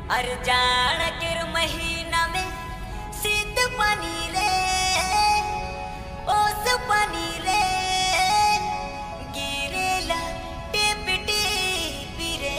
अरे जाड़ के महीना में शीत पानी रे, ओस पानी रे, गिरेला टिप टिप रे।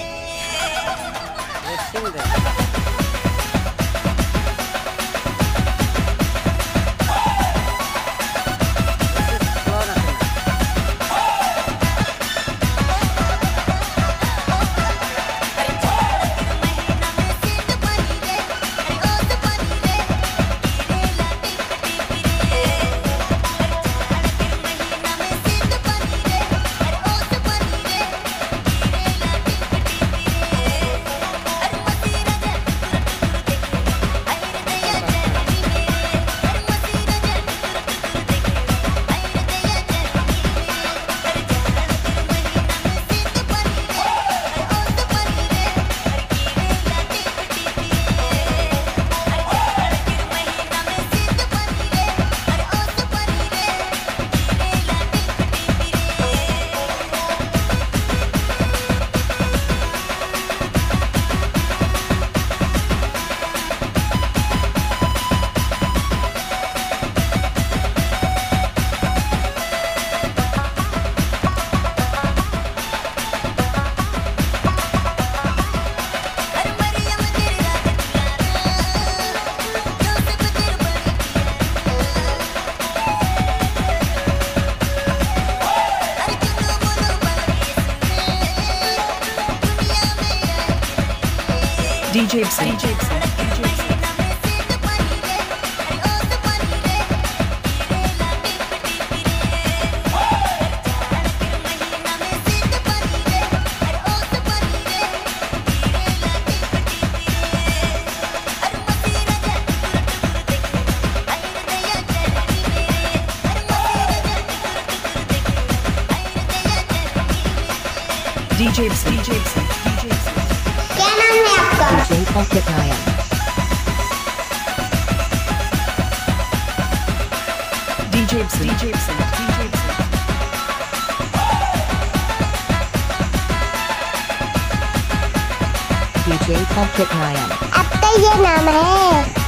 DJ Ibsen. DJ Ibsen. क्या नाम है आपका? DJ Pocket Ryan. DJ Ibsen. DJ Pocket Ryan. आपका ये नाम है?